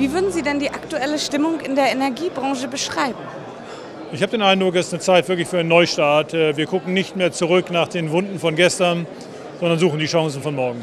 Wie würden Sie denn die aktuelle Stimmung in der Energiebranche beschreiben? Ich habe den Eindruck, es ist eine Zeit wirklich für einen Neustart. Wir gucken nicht mehr zurück nach den Wunden von gestern, sondern suchen die Chancen von morgen.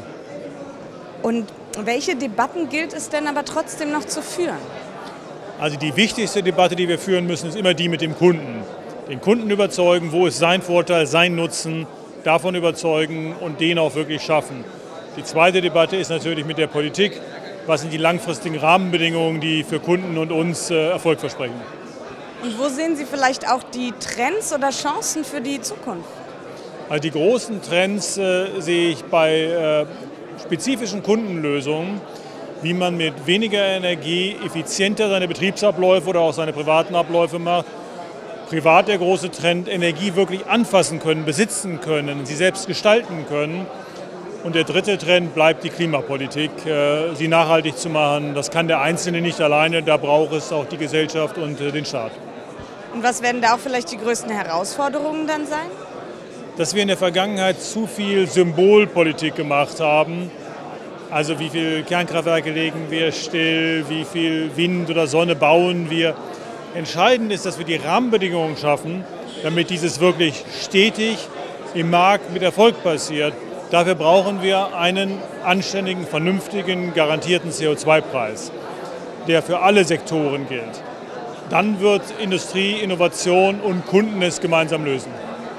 Und welche Debatten gilt es denn aber trotzdem noch zu führen? Also die wichtigste Debatte, die wir führen müssen, ist immer die mit dem Kunden. Den Kunden überzeugen, wo ist sein Vorteil, sein Nutzen, davon überzeugen und den auch wirklich schaffen. Die zweite Debatte ist natürlich mit der Politik. Was sind die langfristigen Rahmenbedingungen, die für Kunden und uns Erfolg versprechen? Und wo sehen Sie vielleicht auch die Trends oder Chancen für die Zukunft? Also die großen Trends sehe ich bei spezifischen Kundenlösungen, wie man mit weniger Energie effizienter seine Betriebsabläufe oder auch seine privaten Abläufe macht. Privat der große Trend, Energie wirklich anfassen können, besitzen können, sie selbst gestalten können. Und der dritte Trend bleibt die Klimapolitik, sie nachhaltig zu machen. Das kann der Einzelne nicht alleine, da braucht es auch die Gesellschaft und den Staat. Und was werden da auch vielleicht die größten Herausforderungen dann sein? Dass wir in der Vergangenheit zu viel Symbolpolitik gemacht haben. Also wie viele Kernkraftwerke legen wir still, wie viel Wind oder Sonne bauen wir. Entscheidend ist, dass wir die Rahmenbedingungen schaffen, damit dieses wirklich stetig im Markt mit Erfolg passiert. Dafür brauchen wir einen anständigen, vernünftigen, garantierten CO2-Preis, der für alle Sektoren gilt. Dann wird Industrie, Innovation und Kunden es gemeinsam lösen.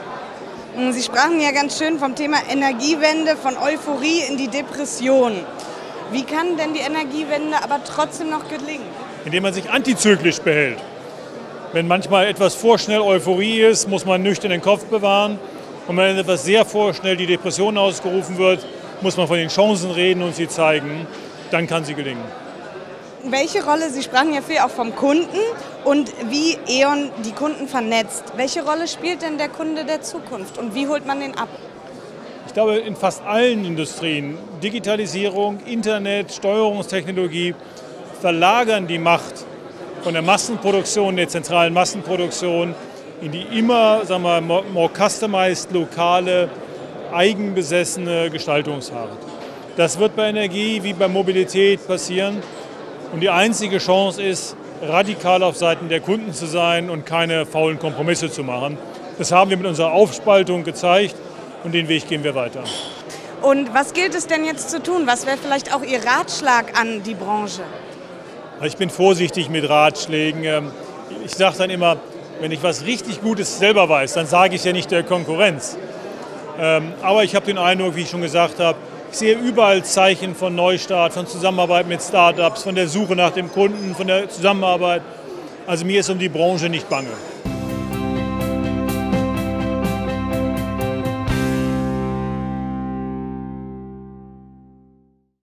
Sie sprachen ja ganz schön vom Thema Energiewende, von Euphorie in die Depression. Wie kann denn die Energiewende aber trotzdem noch gelingen? Indem man sich antizyklisch behält. Wenn manchmal etwas vorschnell Euphorie ist, muss man nüchtern den Kopf bewahren. Und wenn etwas sehr vorschnell die Depression ausgerufen wird, muss man von den Chancen reden und sie zeigen. Dann kann sie gelingen. Welche Rolle, Sie sprachen ja viel auch vom Kunden und wie E.ON die Kunden vernetzt. Welche Rolle spielt denn der Kunde der Zukunft und wie holt man den ab? Ich glaube, in fast allen Industrien, Digitalisierung, Internet, Steuerungstechnologie, verlagern die Macht von der Massenproduktion, der zentralen Massenproduktion, in die immer, sagen wir, more customized, lokale, eigenbesessene Gestaltungsart. Das wird bei Energie wie bei Mobilität passieren. Und die einzige Chance ist, radikal auf Seiten der Kunden zu sein und keine faulen Kompromisse zu machen. Das haben wir mit unserer Aufspaltung gezeigt und den Weg gehen wir weiter. Und was gilt es denn jetzt zu tun? Was wäre vielleicht auch Ihr Ratschlag an die Branche? Ich bin vorsichtig mit Ratschlägen. Ich sage dann immer, wenn ich was richtig Gutes selber weiß, dann sage ich es ja nicht der Konkurrenz. Aber ich habe den Eindruck, wie ich schon gesagt habe, ich sehe überall Zeichen von Neustart, von Zusammenarbeit mit Start-ups, von der Suche nach dem Kunden, von der Zusammenarbeit. Also mir ist um die Branche nicht bange.